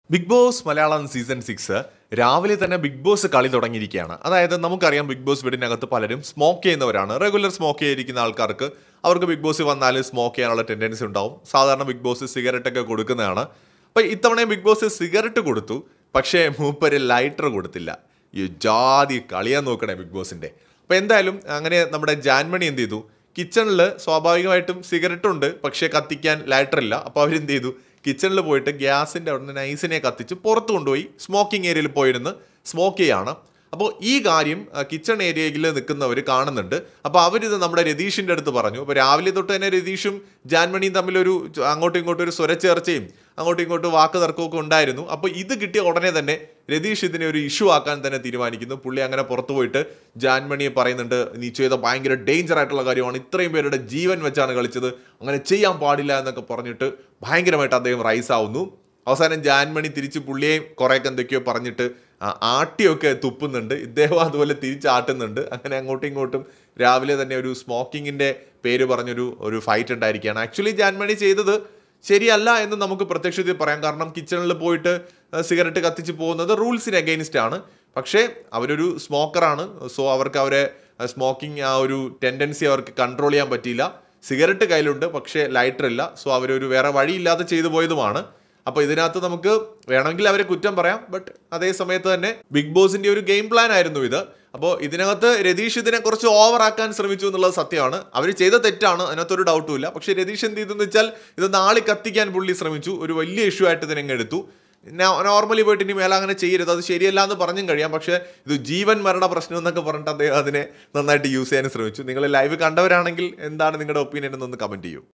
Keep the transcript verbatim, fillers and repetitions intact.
Big Boss Malayalam season six രാവിലെ തന്നെ big boss കളി തുടങ്ങിയിരിക്കുകയാണ്. അതായത് നമുക്കറിയാം ബിഗ് ബോസ് വീടിനകത്ത് പലരും സ്മോക്ക് ചെയ്യുന്നവരാണ്. റെഗുലർ സ്മോക്ക് ചെയ്തിരിക്കുന്ന ആൾക്കാർക്ക് അവർക്ക് ബിഗ് ബോസ് വന്നാൽ സ്മോക്ക് ചെയ്യാനുള്ള ടെൻഡൻസി ഉണ്ടാവും. സാധാരണ ബിഗ് ബോസ് സിഗരറ്റ് ഒക്കെ കൊടുക്കുന്നതാണ്. അപ്പോൾ ഇത്തവണ ബിഗ് ബോസ് സിഗരറ്റ് കൊടുത്തു, പക്ഷേ മൂപ്പര് ലൈറ്റർ കൊടുത്തില്ല. ഈ ജാതി കളിയാൻ നോക്കണേ ബിഗ് ബോസിൻ്റെ. അപ്പോൾ എന്തായാലും അങ്ങനെ നമ്മുടെ ജാൻമണി എന്ത് ചെയ്തു, കിച്ചണിൽ സ്വാഭാവികമായിട്ടും സിഗരറ്റ് ഉണ്ട്, പക്ഷേ കത്തിക്കാൻ ലൈറ്റർ ഇല്ല. അപ്പോൾ അവരെന്ത് ചെയ്തു, കിച്ചണിൽ പോയിട്ട് ഗ്യാസിൻ്റെ അവിടെ നിന്ന് നൈസിനെ കത്തിച്ച് പുറത്ത് കൊണ്ടുപോയി സ്മോക്കിംഗ് ഏരിയയിൽ പോയിരുന്ന് സ്മോക്ക് ചെയ്യാണ്. അപ്പോൾ ഈ കാര്യം കിച്ചൺ ഏരിയയിൽ നിൽക്കുന്നവർ കാണുന്നുണ്ട്. അപ്പോൾ അവരിത് നമ്മുടെ രതീഷിൻ്റെ അടുത്ത് പറഞ്ഞു. അപ്പോൾ രാവിലെ തൊട്ട് തന്നെ രതീഷും ജാൻമണിയും തമ്മിലൊരു അങ്ങോട്ടും ഇങ്ങോട്ടും ഒരു സ്വരച്ചേർച്ചയും അങ്ങോട്ടും ഇങ്ങോട്ടും വാക്ക് തർക്കമൊക്കെ ഉണ്ടായിരുന്നു. അപ്പോൾ ഇത് കിട്ടിയ ഉടനെ തന്നെ രതീഷ് ഇതിനെ ഒരു ഇഷ്യൂ ആക്കാൻ തന്നെ തീരുമാനിക്കുന്നു. പുള്ളി അങ്ങനെ പുറത്തു പോയിട്ട് ജാൻമണിയെ പറയുന്നുണ്ട്, നീ ചെയ്ത ഭയങ്കര ഡേഞ്ചർ ആയിട്ടുള്ള കാര്യമാണ്, ഇത്രയും പേരുടെ ജീവൻ വെച്ചാണ് കളിച്ചത്, അങ്ങനെ ചെയ്യാൻ പാടില്ല എന്നൊക്കെ പറഞ്ഞിട്ട് ഭയങ്കരമായിട്ട് അദ്ദേഹം റൈസ് ആവുന്നു. അവസാനം ജാൻമണി തിരിച്ച് പുള്ളിയെയും കുറേയൊക്കെ എന്തൊക്കെയോ പറഞ്ഞിട്ട് ആട്ടിയൊക്കെ തുപ്പുന്നുണ്ട്. ഇദ്ദേഹം അതുപോലെ തിരിച്ചാട്ടുന്നുണ്ട്. അങ്ങനെ അങ്ങോട്ടും ഇങ്ങോട്ടും രാവിലെ തന്നെ ഒരു സ്മോക്കിങ്ങിൻ്റെ പേര് പറഞ്ഞൊരു ഒരു ഫൈറ്റ് ഉണ്ടായിരിക്കുകയാണ്. ആക്ച്വലി ജാൻമണി ചെയ്തത് ശരിയല്ല എന്ന് നമുക്ക് പ്രത്യക്ഷത്തിൽ പറയാം. കാരണം കിച്ചണിൽ പോയിട്ട് സിഗരറ്റ് കത്തിച്ച് പോകുന്നത് റൂൾസിന് അഗെയിൻസ്റ്റ് ആണ്. പക്ഷേ അവരൊരു സ്മോക്കറാണ്. സോ അവർക്ക് അവരെ സ്മോക്കിംഗ് ആ ഒരു ടെൻഡൻസി അവർക്ക് കൺട്രോൾ ചെയ്യാൻ പറ്റിയില്ല. സിഗരറ്റ് കയ്യിലുണ്ട്, പക്ഷേ ലൈറ്റർ ഇല്ല. സോ അവരൊരു വേറെ വഴിയില്ലാതെ ചെയ്തു പോയതുമാണ്. അപ്പോൾ ഇതിനകത്ത് നമുക്ക് വേണമെങ്കിൽ അവരെ കുറ്റം പറയാം, ബട്ട് അതേ സമയത്ത് തന്നെ ബിഗ് ബോസിൻ്റെ ഒരു ഗെയിം പ്ലാൻ ആയിരുന്നു ഇത്. അപ്പോൾ ഇതിനകത്ത് രതീഷ് ഇതിനെ കുറച്ച് ഓവർ ആക്കാൻ ശ്രമിച്ചു എന്നുള്ളത് സത്യമാണ്. അവർ ചെയ്ത തെറ്റാണ്, അതിനകത്തൊരു ഡൗട്ടും ഇല്ല. പക്ഷേ രതീഷ് എന്ത് ചെയ്തെന്ന് വെച്ചാൽ ഇത് നാളെ കത്തിക്കാൻ പുള്ളി ശ്രമിച്ചു. ഒരു വലിയ ഇഷ്യൂ ആയിട്ട് ഇതിനെ എടുത്തു. നോർമലി പോയിട്ട് ഇനി മേലെ അങ്ങനെ ചെയ്യരുത്, അത് ശരിയല്ല എന്ന് പറഞ്ഞും കഴിയാം. പക്ഷേ ഇത് ജീവൻ മരണ പ്രശ്നം എന്നൊക്കെ പറഞ്ഞിട്ട് അദ്ദേഹം അതിനെ നന്നായിട്ട് യൂസ് ചെയ്യാൻ ശ്രമിച്ചു. നിങ്ങൾ ലൈവ് കണ്ടവരാണെങ്കിൽ എന്താണ് നിങ്ങളുടെ ഒപ്പീനിയൻ എന്നൊന്ന് കമൻറ്റ് ചെയ്യൂ.